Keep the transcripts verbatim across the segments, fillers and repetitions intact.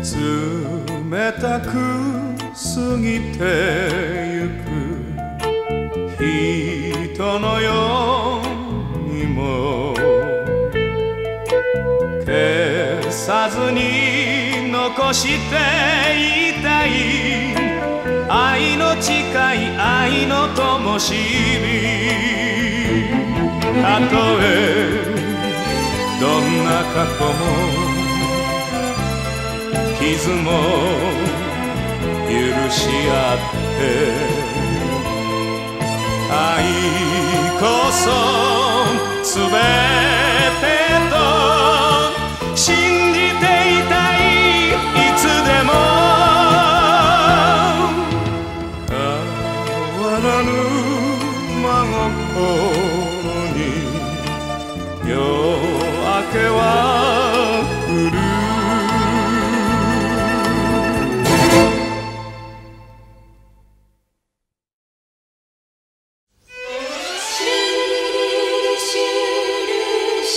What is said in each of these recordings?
冷たく過ぎてゆく人のようにも消さずに残していたい愛の誓い愛の灯火たとえどんな過去も傷も許し合って愛こそすべてと信じていたいいつでも変わらぬ真心に夜明けは来るシ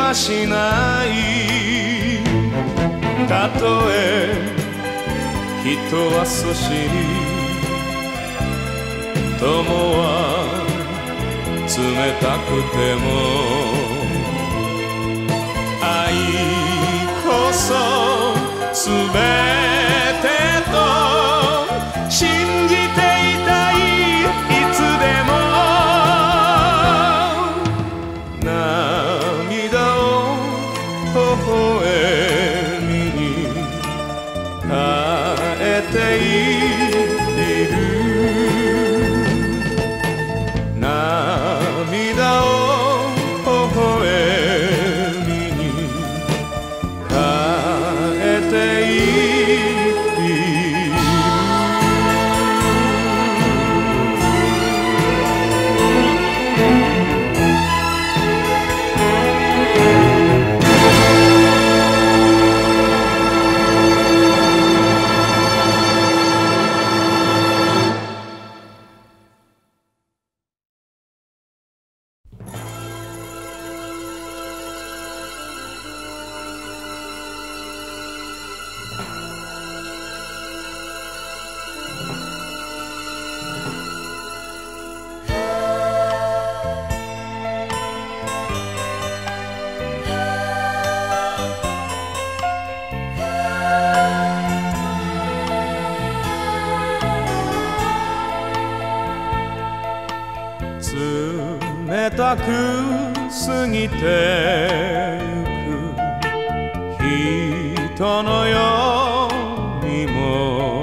はしない。たとえ人はそしり友は冷たくても愛こそすべてと信じていたい。いつでも涙を微笑みに変えている。涙を微笑みに変えている。冷たく過ぎてゆく人のようにも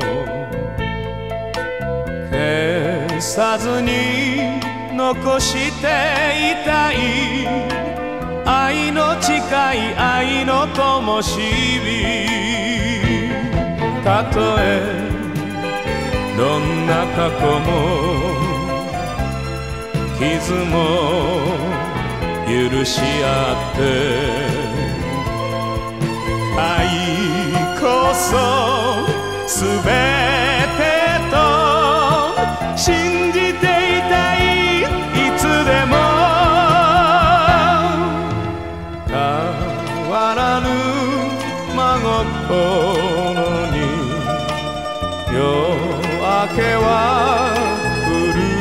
消さずに残していたい。愛の誓い愛の灯火。たとえどんな過去も傷も許し合って愛こそすべてと信じていたい。いつでも変わらぬ真心に夜明けは来る。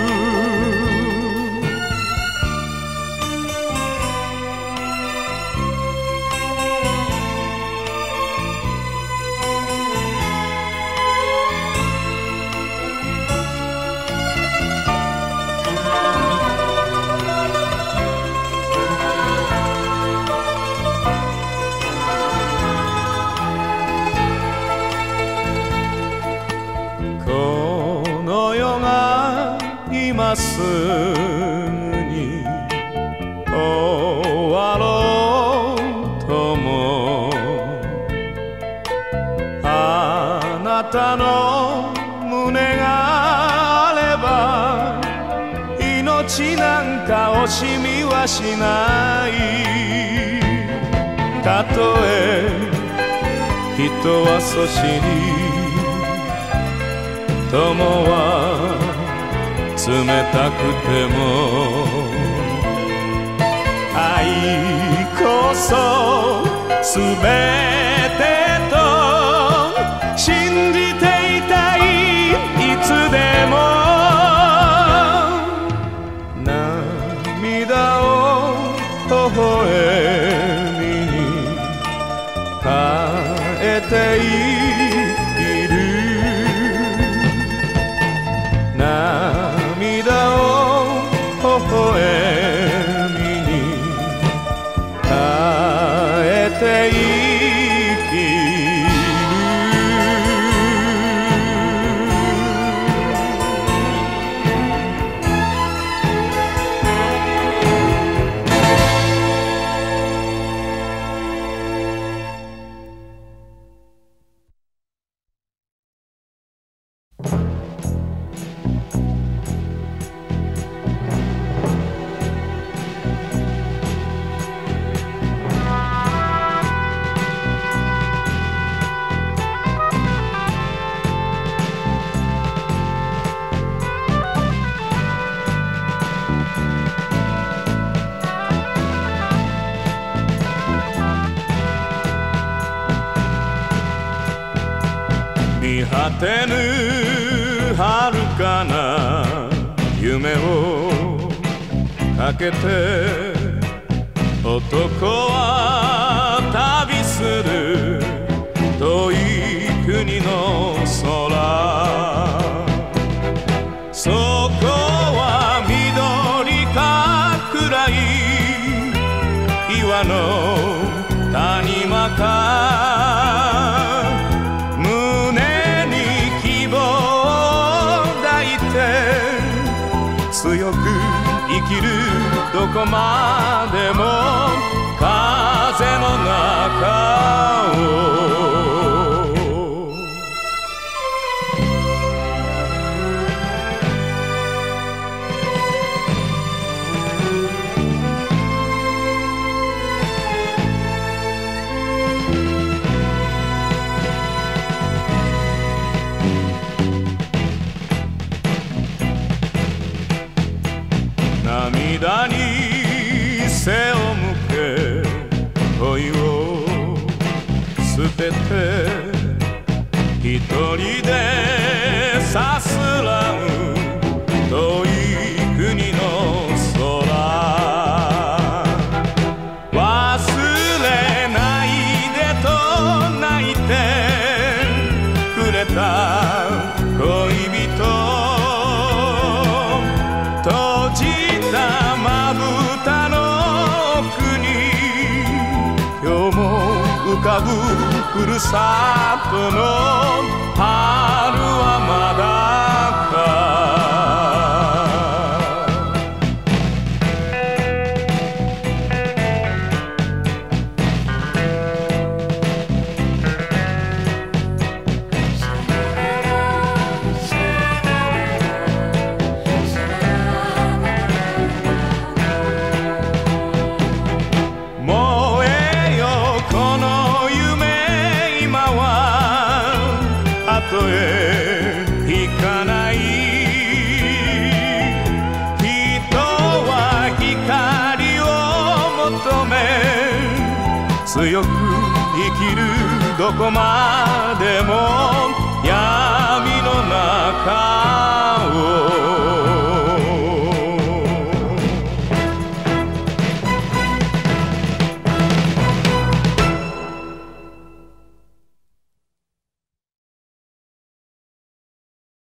今すぐに終わろうともあなたの胸があれば命なんか惜しみはしない。たとえ人はそしり友は冷たくても愛こそすべてと信じていたい。いつでも涙を微笑みに変えている。涙を微笑みに変えて生きる。 果てぬ遥かな夢をかけて男は旅する遠い国の空そこは緑か暗い岩の谷間か胸に希望を抱いて強く生きるどこまでも風の中を涙に背を向け恋を捨てて一人でさすらう遠い国の空忘れないでと泣いてくれた恋人閉じたまぶたの奥に今日も浮かぶふるさとの春はまだか後へ行かない人は光を求め強く生きるどこまでも闇の中を